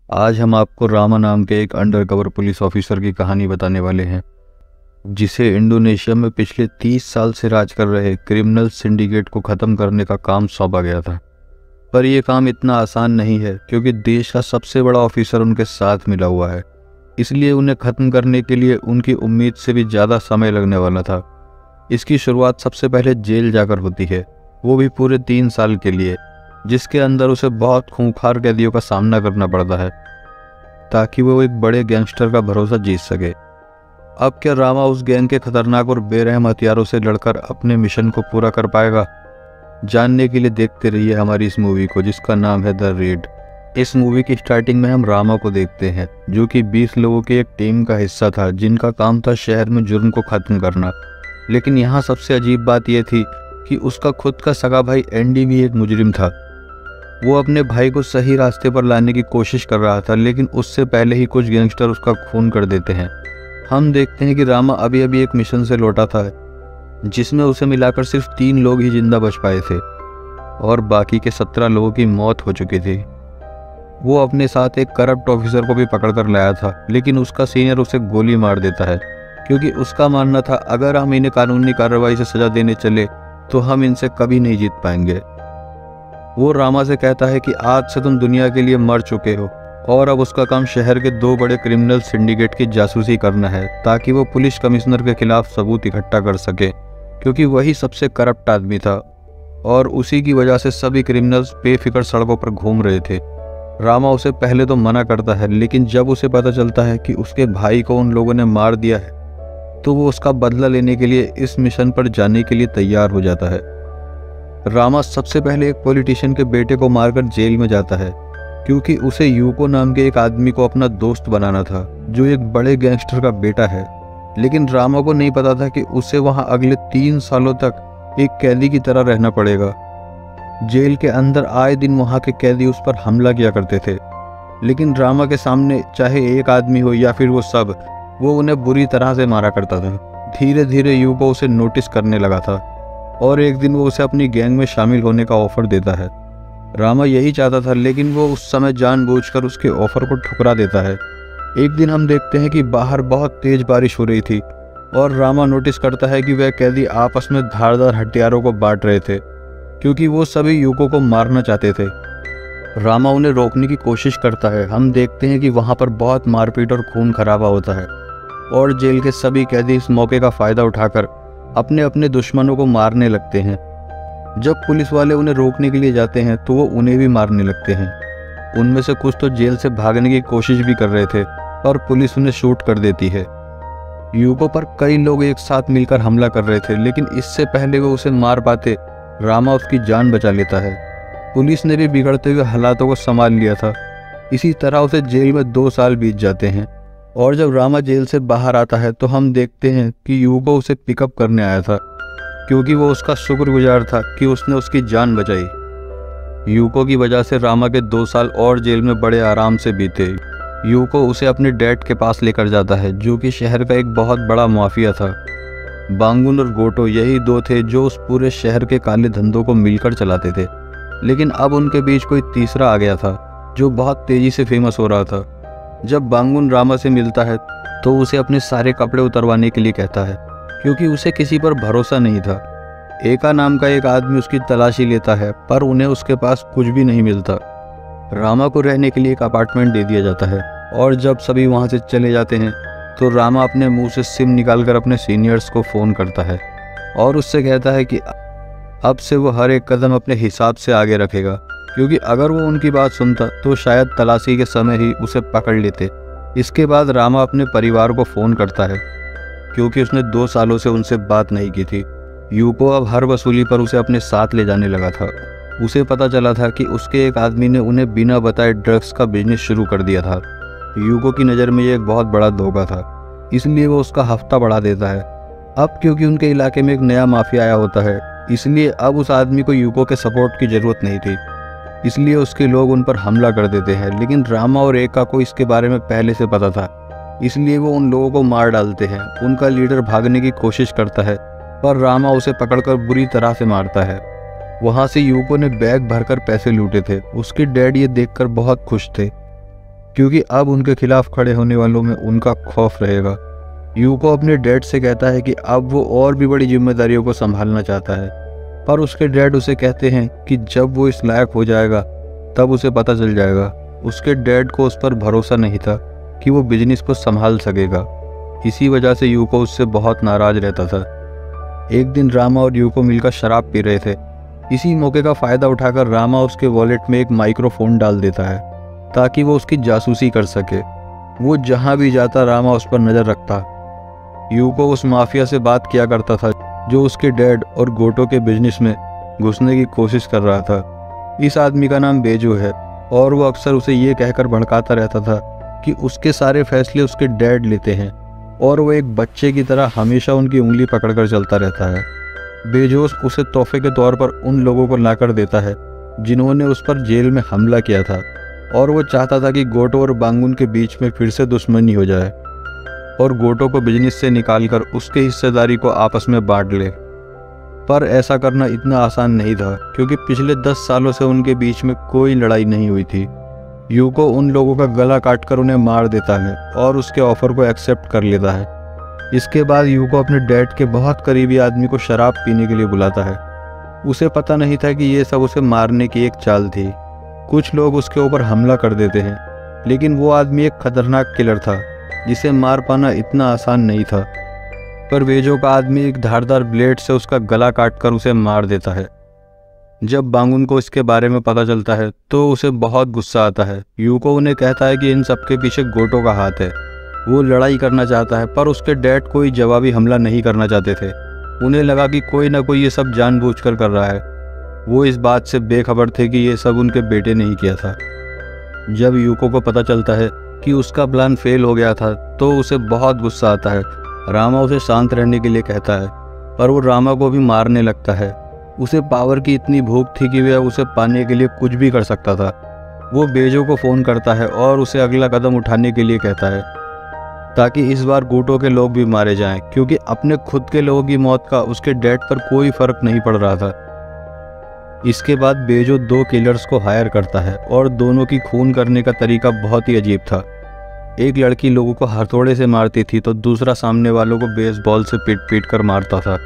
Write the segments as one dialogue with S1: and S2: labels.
S1: आज हम आपको रामा नाम के एक अंडरकवर पुलिस ऑफिसर की कहानी बताने वाले हैं, जिसे इंडोनेशिया में पिछले 30 साल से राज कर रहे क्रिमिनल सिंडिकेट को ख़त्म करने का काम सौंपा गया था। पर यह काम इतना आसान नहीं है, क्योंकि देश का सबसे बड़ा ऑफिसर उनके साथ मिला हुआ है। इसलिए उन्हें ख़त्म करने के लिए उनकी उम्मीद से भी ज़्यादा समय लगने वाला था। इसकी शुरुआत सबसे पहले जेल जाकर होती है, वो भी पूरे 3 साल के लिए, जिसके अंदर उसे बहुत खूंखार कैदियों का सामना करना पड़ता है ताकि वो एक बड़े गैंगस्टर का भरोसा जीत सके। अब क्या रामा उस गैंग के खतरनाक और बेरहम हथियारों से लड़कर अपने मिशन को पूरा कर पाएगा? जानने के लिए देखते रहिए हमारी इस मूवी को, जिसका नाम है द रेड। इस मूवी की स्टार्टिंग में हम रामा को देखते हैं, जो कि 20 लोगों की एक टीम का हिस्सा था, जिनका काम था शहर में जुर्म को ख़त्म करना। लेकिन यहाँ सबसे अजीब बात यह थी कि उसका खुद का सगा भाई एंडी भी एक मुजरिम था। वो अपने भाई को सही रास्ते पर लाने की कोशिश कर रहा था, लेकिन उससे पहले ही कुछ गैंगस्टर उसका खून कर देते हैं। हम देखते हैं कि रामा अभी अभी एक मिशन से लौटा था, जिसमें उसे मिलाकर सिर्फ 3 लोग ही जिंदा बच पाए थे और बाकी के 17 लोगों की मौत हो चुकी थी। वो अपने साथ एक करप्ट ऑफिसर को भी पकड़ कर लाया था, लेकिन उसका सीनियर उसे गोली मार देता है, क्योंकि उसका मानना था अगर हम इन्हें कानूनी कार्रवाई से सजा देने चले तो हम इनसे कभी नहीं जीत पाएंगे। वो रामा से कहता है कि आज से तुम दुनिया के लिए मर चुके हो और अब उसका काम शहर के 2 बड़े क्रिमिनल सिंडिकेट की जासूसी करना है, ताकि वो पुलिस कमिश्नर के खिलाफ सबूत इकट्ठा कर सके, क्योंकि वही सबसे करप्ट आदमी था और उसी की वजह से सभी क्रिमिनल्स बेफिक्र सड़कों पर घूम रहे थे। रामा उसे पहले तो मना करता है, लेकिन जब उसे पता चलता है कि उसके भाई को उन लोगों ने मार दिया है, तो वो उसका बदला लेने के लिए इस मिशन पर जाने के लिए तैयार हो जाता है। रामा सबसे पहले एक पॉलिटिशियन के बेटे को मारकर जेल में जाता है, क्योंकि उसे यूको नाम के एक आदमी को अपना दोस्त बनाना था, जो एक बड़े गैंगस्टर का बेटा है। लेकिन रामा को नहीं पता था कि उसे वहां अगले 3 सालों तक एक कैदी की तरह रहना पड़ेगा। जेल के अंदर आए दिन वहां के कैदी उस पर हमला किया करते थे, लेकिन रामा के सामने चाहे एक आदमी हो या फिर वो सब, वो उन्हें बुरी तरह से मारा करता था। धीरे धीरे यूको उसे नोटिस करने लगा था और एक दिन वो उसे अपनी गैंग में शामिल होने का ऑफर देता है। रामा यही चाहता था, लेकिन वो उस समय जानबूझकर उसके ऑफर को ठुकरा देता है। एक दिन हम देखते हैं कि बाहर बहुत तेज बारिश हो रही थी और रामा नोटिस करता है कि वह कैदी आपस में धारदार हथियारों को बांट रहे थे, क्योंकि वो सभी यूको को मारना चाहते थे। रामा उन्हें रोकने की कोशिश करता है। हम देखते हैं कि वहाँ पर बहुत मारपीट और खून खराबा होता है और जेल के सभी कैदी इस मौके का फ़ायदा उठाकर अपने अपने दुश्मनों को मारने लगते हैं। जब पुलिस वाले उन्हें रोकने के लिए जाते हैं तो वो उन्हें भी मारने लगते हैं। उनमें से कुछ तो जेल से भागने की कोशिश भी कर रहे थे और पुलिस उन्हें शूट कर देती है। यूको पर कई लोग एक साथ मिलकर हमला कर रहे थे, लेकिन इससे पहले वो उसे मार पाते, रामा उसकी जान बचा लेता है। पुलिस ने भी बिगड़ते हुए हालातों को संभाल लिया था। इसी तरह उसे जेल में 2 साल बीत जाते हैं और जब रामा जेल से बाहर आता है तो हम देखते हैं कि यूको उसे पिकअप करने आया था, क्योंकि वो उसका शुक्रगुजार था कि उसने उसकी जान बचाई। यूको की वजह से रामा के 2 साल और जेल में बड़े आराम से बीते। यूको उसे अपने डैड के पास लेकर जाता है, जो कि शहर का एक बहुत बड़ा माफिया था। बांगुन और गोटो यही 2 थे जो उस पूरे शहर के काले धंधों को मिलकर चलाते थे, लेकिन अब उनके बीच कोई तीसरा आ गया था, जो बहुत तेजी से फेमस हो रहा था। जब बांगुन रामा से मिलता है तो उसे अपने सारे कपड़े उतरवाने के लिए कहता है, क्योंकि उसे किसी पर भरोसा नहीं था। एका नाम का एक आदमी उसकी तलाशी लेता है, पर उन्हें उसके पास कुछ भी नहीं मिलता। रामा को रहने के लिए एक अपार्टमेंट दे दिया जाता है और जब सभी वहां से चले जाते हैं तो रामा अपने मुंह से सिम निकालकर अपने सीनियर्स को फ़ोन करता है और उससे कहता है कि अब से वो हर एक कदम अपने हिसाब से आगे रखेगा, क्योंकि अगर वो उनकी बात सुनता तो शायद तलाशी के समय ही उसे पकड़ लेते। इसके बाद रामा अपने परिवार को फ़ोन करता है, क्योंकि उसने 2 सालों से उनसे बात नहीं की थी। यूको अब हर वसूली पर उसे अपने साथ ले जाने लगा था। उसे पता चला था कि उसके एक आदमी ने उन्हें बिना बताए ड्रग्स का बिजनेस शुरू कर दिया था। यूको की नज़र में ये एक बहुत बड़ा धोखा था, इसलिए वो उसका हफ्ता बढ़ा देता है। अब क्योंकि उनके इलाके में एक नया माफिया आया होता है, इसलिए अब उस आदमी को यूको के सपोर्ट की ज़रूरत नहीं थी, इसलिए उसके लोग उन पर हमला कर देते हैं। लेकिन रामा और एका को इसके बारे में पहले से पता था, इसलिए वो उन लोगों को मार डालते हैं। उनका लीडर भागने की कोशिश करता है, पर रामा उसे पकड़कर बुरी तरह से मारता है। वहाँ से यूको ने बैग भरकर पैसे लूटे थे। उसके डैड ये देखकर बहुत खुश थे। क्योंकि अब उनके खिलाफ खड़े होने वालों में उनका खौफ रहेगा। यूको अपने डैड से कहता है कि अब वो और भी बड़ी जिम्मेदारियों को संभालना चाहता है, पर उसके डैड उसे कहते हैं कि जब वो इस लायक हो जाएगा तब उसे पता चल जाएगा। उसके डैड को उस पर भरोसा नहीं था कि वो बिजनेस को संभाल सकेगा। इसी वजह से यूको उससे बहुत नाराज रहता था। एक दिन रामा और यूको मिलकर शराब पी रहे थे। इसी मौके का फ़ायदा उठाकर रामा उसके वॉलेट में एक माइक्रोफोन डाल देता है ताकि वो उसकी जासूसी कर सके। वो जहाँ भी जाता रामा उस पर नज़र रखता। यूको उस माफिया से बात किया करता था जो उसके डैड और गोटो के बिजनेस में घुसने की कोशिश कर रहा था। इस आदमी का नाम बेजो है और वो अक्सर उसे ये कहकर भड़काता रहता था कि उसके सारे फैसले उसके डैड लेते हैं और वो एक बच्चे की तरह हमेशा उनकी उंगली पकड़कर चलता रहता है। बेजोस उसे तोहफे के तौर पर उन लोगों को लाकर देता है जिन्होंने उस पर जेल में हमला किया था, और वो चाहता था कि गोटो और बांगुन के बीच में फिर से दुश्मनी हो जाए और गोटो को बिजनेस से निकालकर उसके हिस्सेदारी को आपस में बांट ले। पर ऐसा करना इतना आसान नहीं था क्योंकि पिछले 10 सालों से उनके बीच में कोई लड़ाई नहीं हुई थी। यूको उन लोगों का गला काटकर उन्हें मार देता है और उसके ऑफर को एक्सेप्ट कर लेता है। इसके बाद यूको अपने डैड के बहुत करीबी आदमी को शराब पीने के लिए बुलाता है। उसे पता नहीं था कि ये सब उसे मारने की एक चाल थी। कुछ लोग उसके ऊपर हमला कर देते हैं, लेकिन वो आदमी एक खतरनाक किलर था जिसे मार पाना इतना आसान नहीं था। पर बेजो का आदमी एक धारदार ब्लेड से उसका गला काटकर उसे मार देता है। जब बांगुन को इसके बारे में पता चलता है तो उसे बहुत गुस्सा आता है। यूको उन्हें कहता है कि इन सबके पीछे गोटो का हाथ है। वो लड़ाई करना चाहता है, पर उसके डैड कोई जवाबी हमला नहीं करना चाहते थे। उन्हें लगा कि कोई ना कोई ये सब जानबूझकर कर रहा है। वो इस बात से बेखबर थे कि ये सब उनके बेटे ने ही किया था। जब यूको को पता चलता है कि उसका प्लान फेल हो गया था तो उसे बहुत गुस्सा आता है। रामा उसे शांत रहने के लिए कहता है, पर वो रामा को भी मारने लगता है। उसे पावर की इतनी भूख थी कि वह उसे पाने के लिए कुछ भी कर सकता था। वो बेजो को फ़ोन करता है और उसे अगला कदम उठाने के लिए कहता है ताकि इस बार गोटो के लोग भी मारे जाएं, क्योंकि अपने खुद के लोगों की मौत का उसके डैड पर कोई फ़र्क नहीं पड़ रहा था। इसके बाद बेजो 2 किलर्स को हायर करता है और दोनों की खून करने का तरीका बहुत ही अजीब था। एक लड़की लोगों को हथौड़े से मारती थी तो दूसरा सामने वालों को बेसबॉल से पीट पीट कर मारता था।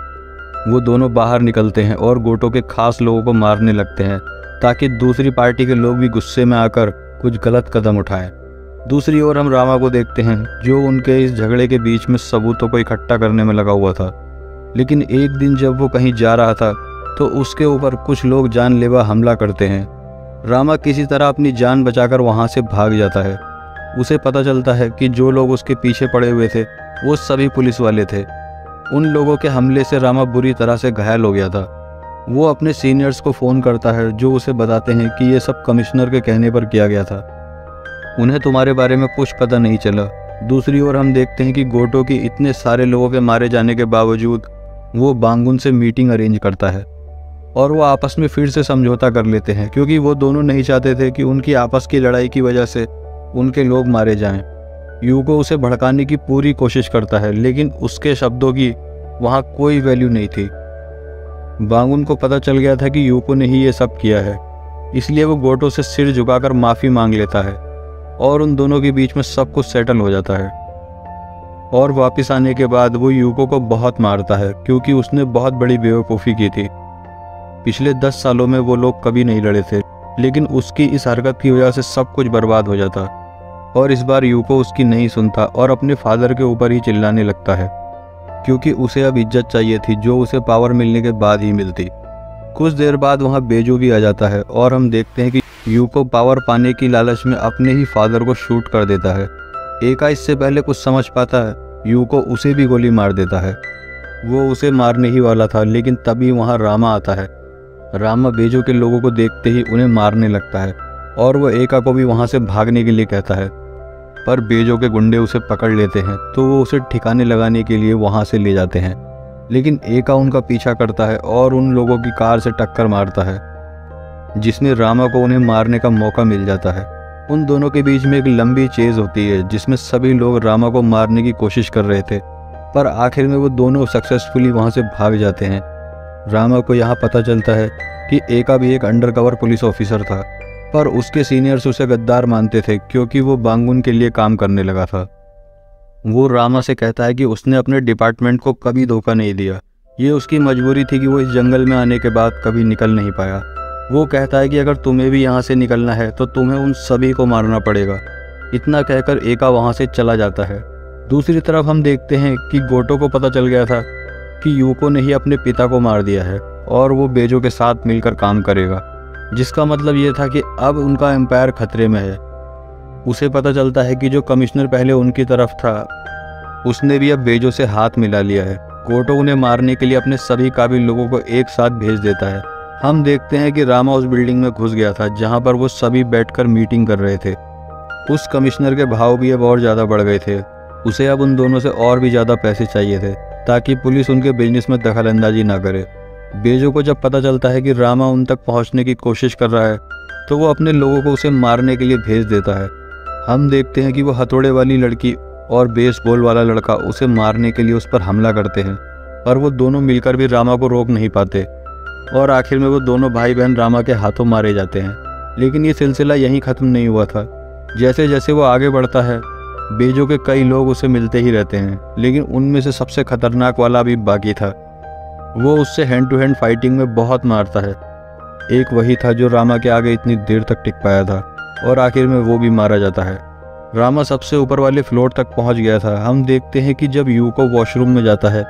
S1: वो दोनों बाहर निकलते हैं और गोटो के खास लोगों को मारने लगते हैं ताकि दूसरी पार्टी के लोग भी गुस्से में आकर कुछ गलत कदम उठाएं। दूसरी ओर हम रामा को देखते हैं जो उनके इस झगड़े के बीच में सबूतों को इकट्ठा करने में लगा हुआ था। लेकिन एक दिन जब वो कहीं जा रहा था तो उसके ऊपर कुछ लोग जानलेवा हमला करते हैं। रामा किसी तरह अपनी जान बचाकर वहाँ से भाग जाता है। उसे पता चलता है कि जो लोग उसके पीछे पड़े हुए थे वो सभी पुलिस वाले थे। उन लोगों के हमले से रामा बुरी तरह से घायल हो गया था। वो अपने सीनियर्स को फ़ोन करता है जो उसे बताते हैं कि ये सब कमिश्नर के कहने पर किया गया था। उन्हें तुम्हारे बारे में कुछ पता नहीं चला। दूसरी ओर हम देखते हैं कि गोटो की इतने सारे लोगों के मारे जाने के बावजूद वो बांगुन से मीटिंग अरेंज करता है और वो आपस में फिर से समझौता कर लेते हैं क्योंकि वो दोनों नहीं चाहते थे कि उनकी आपस की लड़ाई की वजह से उनके लोग मारे जाएं। यूको उसे भड़काने की पूरी कोशिश करता है, लेकिन उसके शब्दों की वहाँ कोई वैल्यू नहीं थी। बांगुन को पता चल गया था कि यूको ने ही ये सब किया है, इसलिए वो गोटो से सिर झुकाकर माफ़ी मांग लेता है और उन दोनों के बीच में सब कुछ सेटल हो जाता है। और वापस आने के बाद वो यूको को बहुत मारता है क्योंकि उसने बहुत बड़ी बेवकूफ़ी की थी। पिछले 10 सालों में वो लोग कभी नहीं लड़े थे, लेकिन उसकी इस हरकत की वजह से सब कुछ बर्बाद हो जाता। और इस बार यूको उसकी नहीं सुनता और अपने फादर के ऊपर ही चिल्लाने लगता है क्योंकि उसे अब इज्जत चाहिए थी जो उसे पावर मिलने के बाद ही मिलती। कुछ देर बाद वहाँ बेजो भी आ जाता है और हम देखते हैं कि यूको पावर पाने की लालच में अपने ही फादर को शूट कर देता है। एका इससे पहले कुछ समझ पाता है, यूको उसे भी गोली मार देता है। वो उसे मारने ही वाला था, लेकिन तभी वहाँ रामा आता है। रामा बेजो के लोगों को देखते ही उन्हें मारने लगता है और वो एका को भी वहाँ से भागने के लिए कहता है, पर बेजो के गुंडे उसे पकड़ लेते हैं तो वो उसे ठिकाने लगाने के लिए वहाँ से ले जाते हैं। लेकिन एका उनका पीछा करता है और उन लोगों की कार से टक्कर मारता है, जिसमें रामा को उन्हें मारने का मौका मिल जाता है। उन दोनों के बीच में एक लंबी चेज होती है जिसमें सभी लोग रामा को मारने की कोशिश कर रहे थे, पर आखिर में वो दोनों सक्सेसफुली वहाँ से भाग जाते हैं। रामा को यहाँ पता चलता है कि एका भी एक अंडरकवर पुलिस ऑफिसर था, पर उसके सीनियर्स उसे गद्दार मानते थे क्योंकि वो बांगुन के लिए काम करने लगा था। वो रामा से कहता है कि उसने अपने डिपार्टमेंट को कभी धोखा नहीं दिया, ये उसकी मजबूरी थी कि वो इस जंगल में आने के बाद कभी निकल नहीं पाया। वो कहता है कि अगर तुम्हें भी यहाँ से निकलना है तो तुम्हें उन सभी को मारना पड़ेगा। इतना कहकर एका वहाँ से चला जाता है। दूसरी तरफ हम देखते हैं कि गोटो को पता चल गया था कि यूको ने ही अपने पिता को मार दिया है और वो बेजो के साथ मिलकर काम करेगा, जिसका मतलब ये था कि अब उनका एम्पायर खतरे में है। उसे पता चलता है कि जो कमिश्नर पहले उनकी तरफ था उसने भी अब बेजो से हाथ मिला लिया है। गोटो उन्हें मारने के लिए अपने सभी काबिल लोगों को एक साथ भेज देता है। हम देखते हैं कि रामा उस बिल्डिंग में घुस गया था जहां पर वो सभी बैठकर मीटिंग कर रहे थे। उस कमिश्नर के भाव भी अब और ज़्यादा बढ़ गए थे। उसे अब उन दोनों से और भी ज़्यादा पैसे चाहिए थे ताकि पुलिस उनके बिजनेस में दखलंदाजी ना करे। बेजो को जब पता चलता है कि रामा उन तक पहुंचने की कोशिश कर रहा है तो वो अपने लोगों को उसे मारने के लिए भेज देता है। हम देखते हैं कि वो हथौड़े वाली लड़की और बेसबॉल वाला लड़का उसे मारने के लिए उस पर हमला करते हैं, पर वो दोनों मिलकर भी रामा को रोक नहीं पाते और आखिर में वो दोनों भाई बहन रामा के हाथों मारे जाते हैं। लेकिन ये सिलसिला यहीं ख़त्म नहीं हुआ था। जैसे जैसे वो आगे बढ़ता है बेजो के कई लोग उसे मिलते ही रहते हैं, लेकिन उनमें से सबसे खतरनाक वाला भी बाकी था। वो उससे हैंड टू हैंड फाइटिंग में बहुत मारता है। एक वही था जो रामा के आगे इतनी देर तक टिक पाया था और आखिर में वो भी मारा जाता है। रामा सबसे ऊपर वाले फ्लोर तक पहुंच गया था। हम देखते हैं कि जब यूको वॉशरूम में जाता है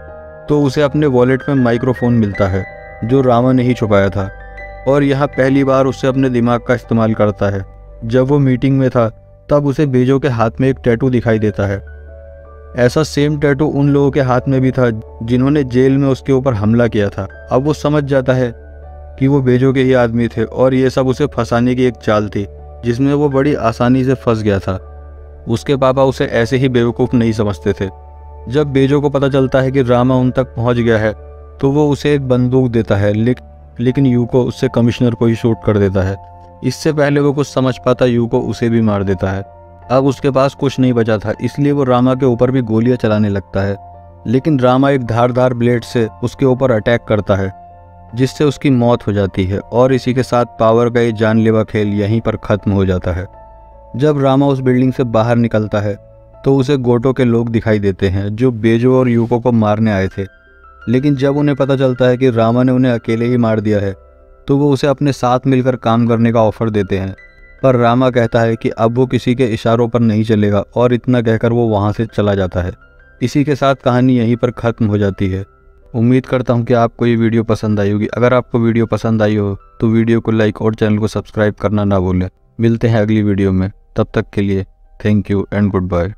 S1: तो उसे अपने वॉलेट में माइक्रोफोन मिलता है जो रामा ने ही छुपाया था और यहाँ पहली बार उसे अपने दिमाग का इस्तेमाल करता है। जब वो मीटिंग में था तब उसे बेजो के हाथ में एक टैटू दिखाई देता है। ऐसा सेम टैटू उन लोगों के हाथ में भी था जिन्होंने जेल में उसके ऊपर हमला किया था। अब वो समझ जाता है कि वो बेजो के ही आदमी थे और ये सब उसे फंसाने की एक चाल थी जिसमें वो बड़ी आसानी से फंस गया था। उसके पापा उसे ऐसे ही बेवकूफ़ नहीं समझते थे। जब बेजो को पता चलता है कि रामा उन तक पहुंच गया है तो वो उसे एक बंदूक देता है, लेकिन यूको उससे कमिश्नर को ही शूट कर देता है। इससे पहले वो कुछ समझ पाता यूको उसे भी मार देता है। अब उसके पास कुछ नहीं बचा था, इसलिए वो रामा के ऊपर भी गोलियां चलाने लगता है, लेकिन रामा एक धारदार ब्लेड से उसके ऊपर अटैक करता है जिससे उसकी मौत हो जाती है और इसी के साथ पावर का ये जानलेवा खेल यहीं पर ख़त्म हो जाता है। जब रामा उस बिल्डिंग से बाहर निकलता है तो उसे गोटो के लोग दिखाई देते हैं जो बेजो और यूको को मारने आए थे, लेकिन जब उन्हें पता चलता है कि रामा ने उन्हें अकेले ही मार दिया है तो वो उसे अपने साथ मिलकर काम करने का ऑफ़र देते हैं। पर रामा कहता है कि अब वो किसी के इशारों पर नहीं चलेगा और इतना कहकर वो वहाँ से चला जाता है। इसी के साथ कहानी यहीं पर ख़त्म हो जाती है। उम्मीद करता हूँ कि आपको ये वीडियो पसंद आई होगी। अगर आपको वीडियो पसंद आई हो तो वीडियो को लाइक और चैनल को सब्सक्राइब करना ना भूलें। मिलते हैं अगली वीडियो में, तब तक के लिए thank you and good bye.